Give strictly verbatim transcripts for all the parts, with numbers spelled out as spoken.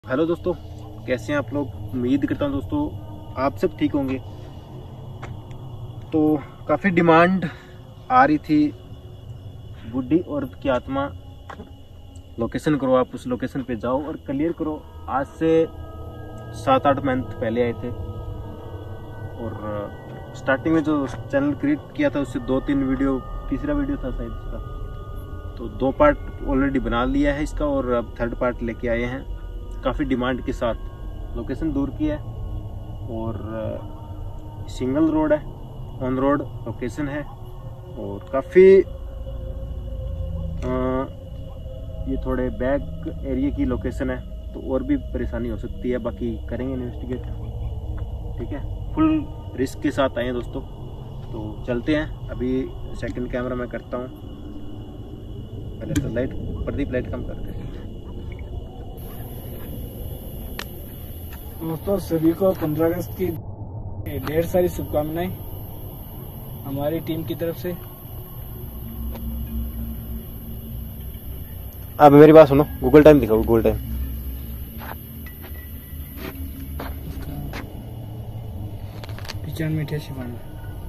Hello दोस्तों, कैसे हैं आप लोग। उम्मीद करता हूं दोस्तों आप सब ठीक होंगे। तो काफ़ी डिमांड आ रही थी, बुड्ढी औरत की आत्मा लोकेशन करो, आप उस लोकेशन पे जाओ और क्लियर करो। आज से सात आठ मंथ पहले आए थे और स्टार्टिंग में जो चैनल क्रिएट किया था उससे दो तीन वीडियो, तीसरा वीडियो था शायद इसका, तो दो पार्ट ऑलरेडी बना लिया है इसका और अब थर्ड पार्ट लेके आए हैं काफ़ी डिमांड के साथ। लोकेशन दूर की है और सिंगल रोड है, ऑन रोड लोकेशन है और काफ़ी ये थोड़े बैक एरिया की लोकेशन है, तो और भी परेशानी हो सकती है। बाकी करेंगे इन्वेस्टिगेट, ठीक है। फुल रिस्क के साथ आए हैं दोस्तों, तो चलते हैं। अभी सेकंड कैमरा मैं करता हूँ, पहले तो लाइट प्रदीप लाइट कम करते हैं। दोस्तों सभी को पंद्रह अगस्त की ढेर सारी शुभकामनाएं हमारी टीम की तरफ से। आप मेरी बात सुनो, गूगल टाइम दिखाओ, गूगल टाइम। पिचानवे अठासी बानवे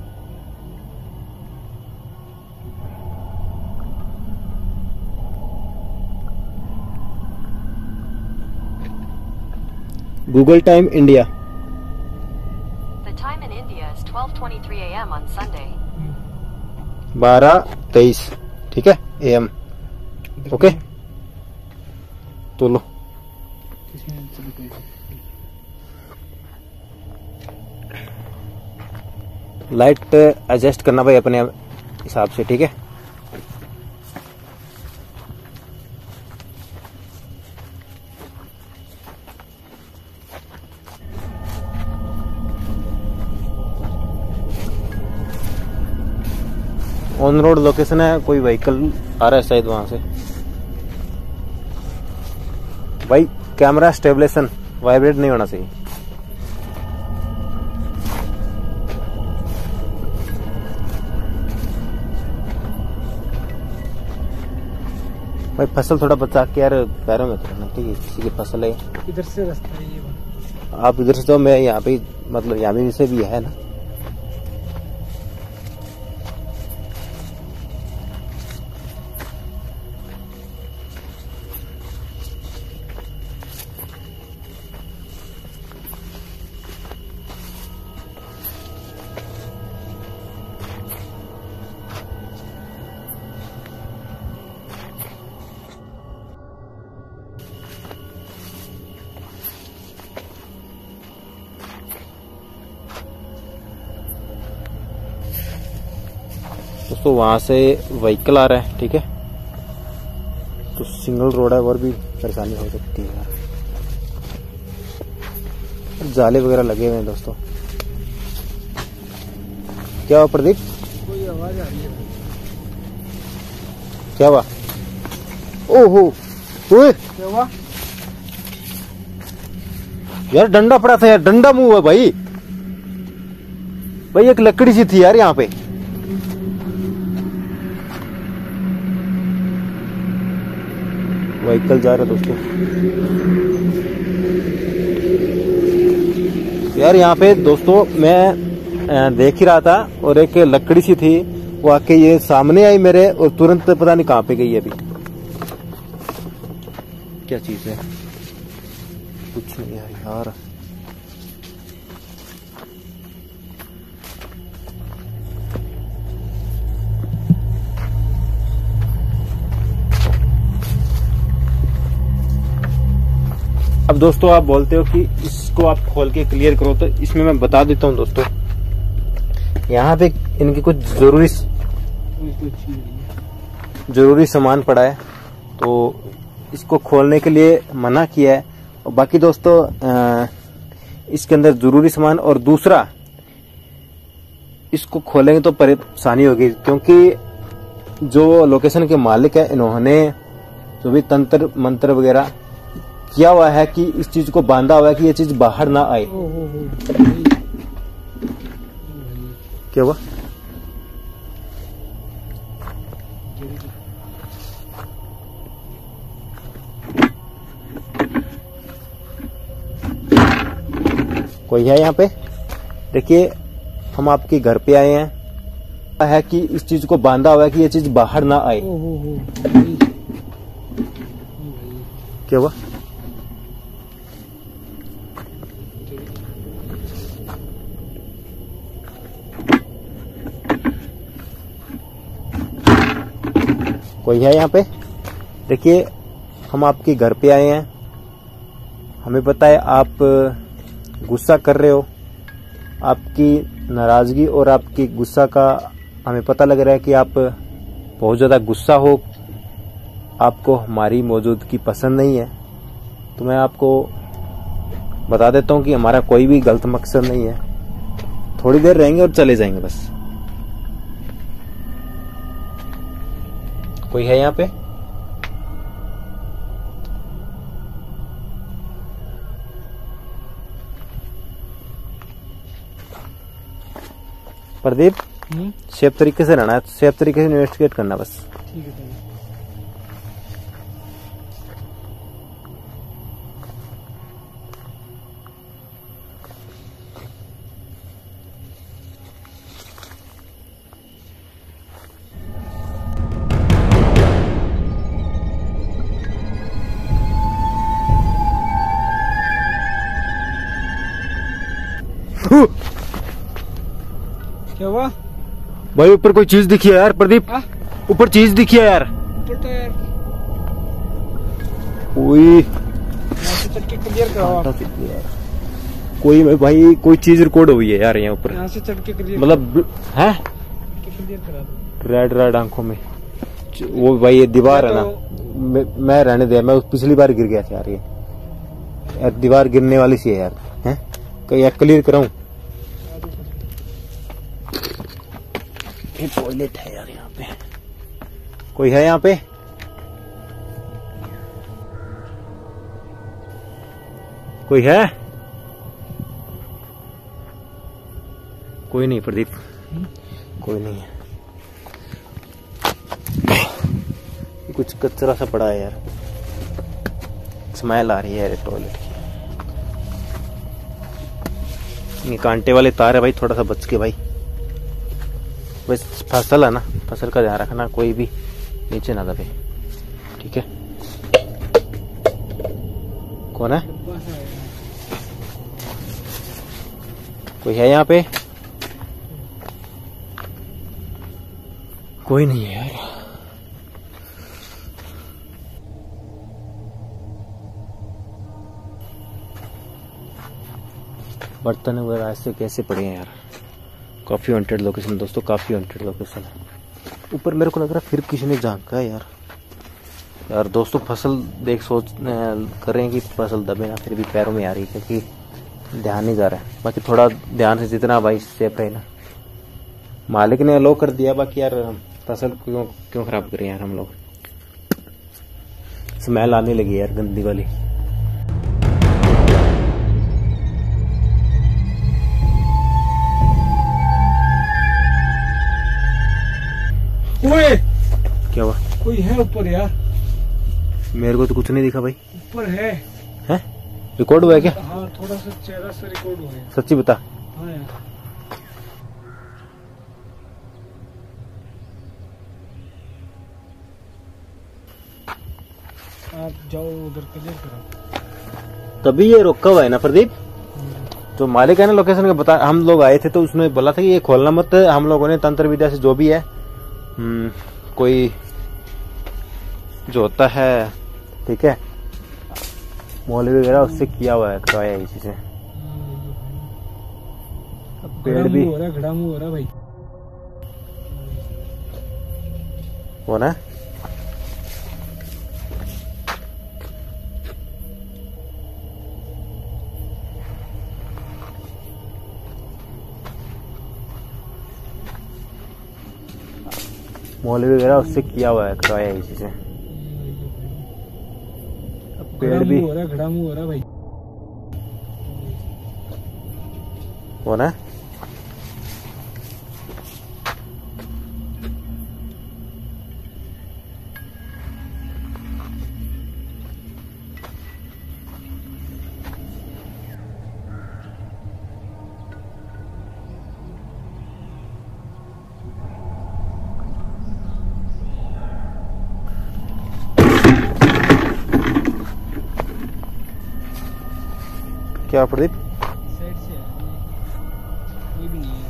Google time India. The time in India is twelve twenty-three a m on Sunday. बारह तेईस, ठीक है, ए एम। ओके, तो लो। लाइट एडजस्ट करना भाई अपने हिसाब से, ठीक है। ऑन रोड लोकेशन है, कोई व्हीकल आ रहा है शायद वहां से। भाई कैमरा स्टेबलेशन वाइब्रेट नहीं होना चाहिए। भाई फसल थोड़ा बचा के यार, पैरों में करना, ठीक है। किसी की फसल है, इधर से रास्ता है ये। आप इधर से, तो मैं यहाँ पे मतलब यहाँ भी से भी है ना। दोस्तों वहां से व्हीकल आ रहा है, ठीक है। तो सिंगल रोड है और भी परेशानी हो सकती है यार। जाले वगैरह लगे हुए हैं दोस्तों। क्या हुआ प्रदीप? कोई आवाज आ रही है। क्या हुआ? ओहो, ओए क्या हुआ? यार डंडा पड़ा था यार, डंडा मुंह है भाई। भाई एक लकड़ी सी थी यार यहाँ पे। व्हीकल जा रहा है दोस्तों यार यहाँ पे। दोस्तों मैं देख ही रहा था और एक लकड़ी सी थी, वो आके ये सामने आई मेरे और तुरंत पता नहीं कहाँ पे गई। अभी क्या चीज है, कुछ नहीं यार यार। अब दोस्तों आप बोलते हो कि इसको आप खोल के क्लियर करो, तो इसमें मैं बता देता हूँ दोस्तों। यहाँ पे इनकी कुछ जरूरी जरूरी सामान पड़ा है, तो इसको खोलने के लिए मना किया है। और बाकी दोस्तों आ, इसके अंदर जरूरी सामान, और दूसरा इसको खोलेंगे तो परेशानी होगी, क्योंकि जो लोकेशन के मालिक है इन्होंने जो भी तंत्र मंत्र वगैरह किया हुआ है कि इस चीज को बांधा हुआ है कि ये चीज बाहर ना आए। क्या हुआ? कोई है यहाँ पे? देखिए हम आपके घर पे आए हैं, है कि इस चीज को बांधा हुआ है कि ये चीज बाहर ना आए। ओ, ओ, ओ, भाई। क्या हुआ? कोई है यहाँ पे? देखिए हम आपके घर पे आए हैं, हमें पता है आप गुस्सा कर रहे हो, आपकी नाराजगी और आपकी गुस्सा का हमें पता लग रहा है कि आप बहुत ज़्यादा गुस्सा हो, आपको हमारी मौजूदगी पसंद नहीं है। तो मैं आपको बता देता हूँ कि हमारा कोई भी गलत मकसद नहीं है, थोड़ी देर रहेंगे और चले जाएंगे बस। कोई है यहाँ पे? प्रदीप, सेफ तरीके से रहना है, सेफ तरीके से इन्वेस्टिगेट करना बस। ठीक है। क्या हुआ भाई? ऊपर कोई चीज दिखी है यार प्रदीप, ऊपर चीज दिखी है यार। ऊपर तो यार कोई चढ़ के क्लियर कराओ। कोई भाई कोई चीज रिकॉर्ड हुई है यार यहाँ ऊपर, यहाँ से चढ़ के क्लियर, मतलब है क्लियर करा दो। रेड रेड आंखों में वो भाई ये दीवार है ना, मैं, मैं रहने दे, मैं पिछली बार गिर गया था यार, ये यार दीवार गिरने वाली सी है यार, हैं कहीं क्लियर कराऊं? ये टॉयलेट है यार यहाँ पे। कोई है यहाँ पे? कोई है? कोई नहीं प्रदीप, कोई नहीं है। कुछ कचरा सा पड़ा है यार, स्मेल आ रही है यार टॉयलेट की। ये कांटे वाले तार है भाई, थोड़ा सा बच के भाई। बस फसल है ना, फसल का ध्यान रखना, कोई भी नीचे ना दबे, ठीक है? कौन है? कोई है यहाँ पे? कोई नहीं है यार। बर्तन वगैरह ऐसे कैसे पड़े हैं यार। काफी वांटेड लोकेशन दोस्तों, काफी वांटेड लोकेशन है। ऊपर मेरे को लग रहा है फिर किसी ने झांका है यार। यार दोस्तों फसल देख सोच कर रहे हैं कि फसल दबे ना, फिर भी पैरों में आ रही है क्योंकि ध्यान नहीं जा रहा है। बाकी थोड़ा ध्यान से जितना भाई सेफ रहे ना। मालिक ने अलो कर दिया, बाकी यार फसल क्यों क्यों खराब करें यार हम लोग। स्मेल आने लगी यार गंदी वाली। ओए क्या हुआ? कोई है ऊपर यार। मेरे को तो कुछ नहीं दिखा भाई। ऊपर है। हैं? रिकॉर्ड हुआ है क्या? हाँ थोड़ा सा चेहरा से रिकॉर्ड हुआ है। सच्ची बता। हाँ यार। आप जाओ उधर क्लियर करो। तभी ये रोका हुआ है ना प्रदीप? जो मालिक है ना लोकेशन का बता, हम लोग आए थे तो उसने बोला था कि ये खोलना मत। हम लोगों ने तंत्र विद्या से जो भी है हम्म, कोई जो होता है ठीक है मौलवी वगैरह उससे किया हुआ है, करवाया इसी से। पेड़ भी हो रहा है, घड़ा मुंह हो रहा है भाई। वो ना मौलवी वगैरह उससे किया हुआ है, करवाया इसी से। पेड़ भी हो रहा है, घड़ा मुंह हो रहा है भाई। वो ना क्या प्रदीप? साइड से है, कोई भी नहीं है।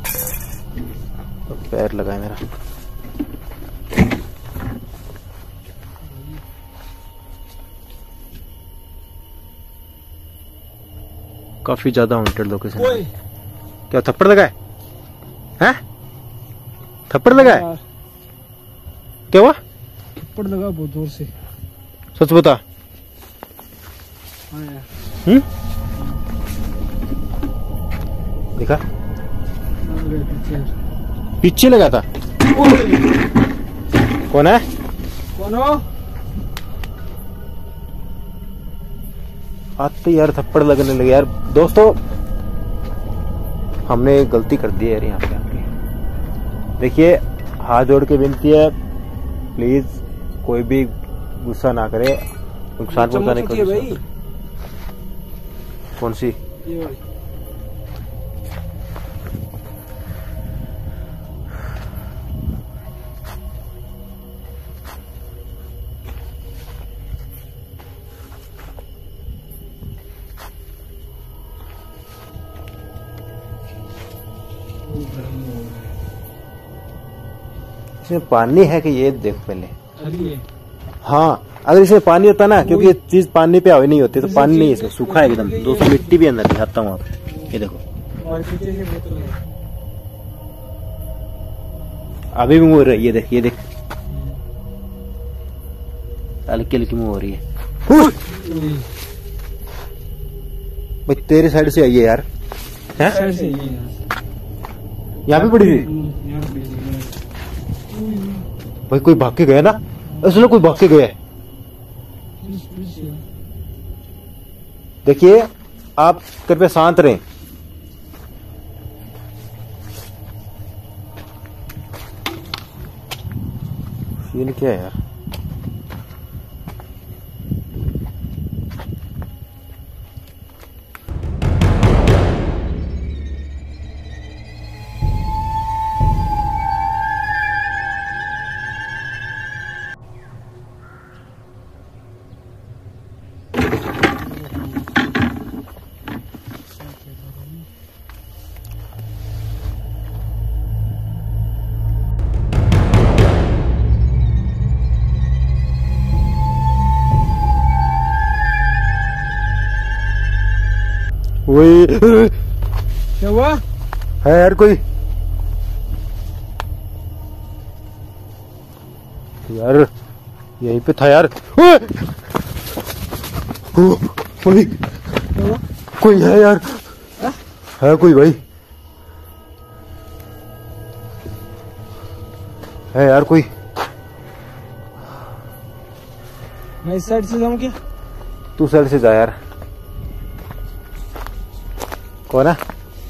तो पैर लगाए मेरा। काफी ज्यादा हॉन्टेड लोकेशन है। क्या थप्पड़ लगाए हैं? थप्पड़ लगाए? क्या हुआ? थप्पड़ लगा बहुत जोर से। सच बता। हाँ यार। हम्म? देखा? पीछे लगा था। कौन है? कौन हो? आते यार थप्पड़ लगने लगे यार। दोस्तों हमने गलती कर दी है यार यहाँ पे आके। देखिए हाथ जोड़ के विनती है, प्लीज कोई भी गुस्सा ना करे, नुकसान पहुंचाने की कोशिश। कौन सी? ये वाली। इसमें पानी है कि ये देख पहले। खाली है। हाँ अगर इसमें पानी होता ना, क्योंकि ये चीज पानी पे हावी नहीं होती, तो पानी नहीं है इसमें, सूखा है एकदम। दोस्तों मिट्टी भी अंदर दिखाता हूँ आप, ये देखो। और पीछे से बोतल है। अभी भी मुँह हो रही है, ये देख ये देख, हल्की हल्की मुँह हो रही है। भाई तेरे साइड से आई है यार। हैं? साइड से ये यहाँ पे पड़ी थी। यहाँ पे भाई कोई भाग के गया ना, असली कोई भाग के गया है। देखिए आप कृपया शांत रहें। सीन क्या है यार? वही क्या हुआ? है यार कोई? यार यहीं पे था यार। ओए! ओ, कोई कोई है यार। हा? है कोई भाई? है यार कोई? मैं इस साइड से जाऊं क्या? तू साइड से जा यार। कौन है?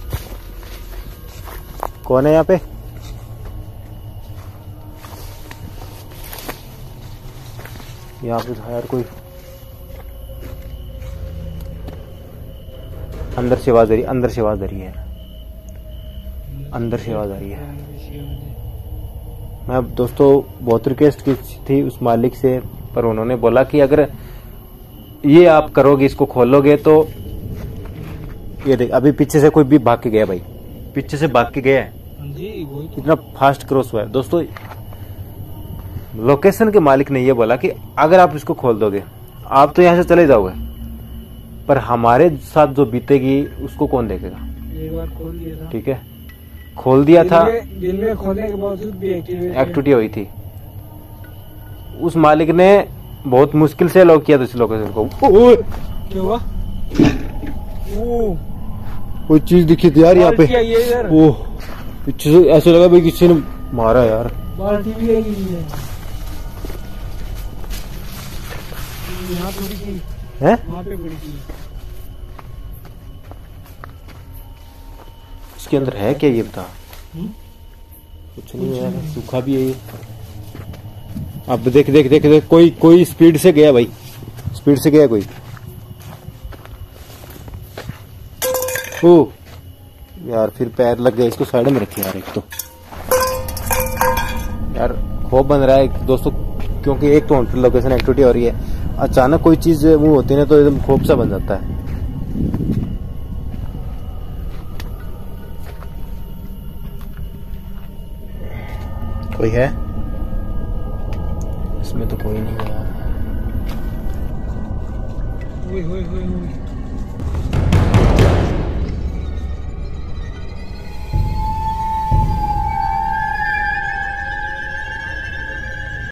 कौन है यहाँ पे? यहाँ पे था यार कोई। अंदर से आवाज आ रही, अंदर से आवाज आ रही है, अंदर से आवाज आ रही है। मैं दोस्तों बहुत रिक्वेस्ट की थी उस मालिक से, पर उन्होंने बोला कि अगर ये आप करोगे, इसको खोलोगे तो ये देख, अभी पीछे से कोई भी भाग के गया भाई, पीछे से भाग के गया है। जी वही तो। इतना फास्ट क्रॉस हुआ है दोस्तों। लोकेशन के मालिक ने ये बोला कि अगर आप इसको खोल दोगे, आप तो यहाँ से चले जाओगे, पर हमारे साथ जो बीतेगी उसको कौन देखेगा? एक बार खोल दिया था। ठीक है, खोल दिया था, दिन में खोलने के बावजूद भी एक्टिविटी हुई थी। उस मालिक ने बहुत मुश्किल से लॉक किया था इस लोकेशन को। क्या हुआ? कोई चीज दिखी थी यार यहाँ पे। ये ओह, पीछे से ऐसे लगा भाई किसी ने मारा यार। बाल्टी भी है यहाँ पड़ी थी, हैं? वहाँ पे पड़ी थी। इसके अंदर है क्या ये बता? कुछ नहीं है, सूखा भी है ये। अब देख देख देख देख, कोई कोई स्पीड से गया भाई, स्पीड से गया कोई। ओ यार फिर पैर लग गए, इसको साइड में रखे यार। एक तो यार खौफ बन रहा है दोस्तों, क्योंकि एक तो लोकेशन एक्टिविटी हो रही है, अचानक कोई चीज वो होती है ना तो एकदम खौफ सा बन जाता है। कोई है? इसमें तो कोई नहीं है यार। हुई हुई हुई हुई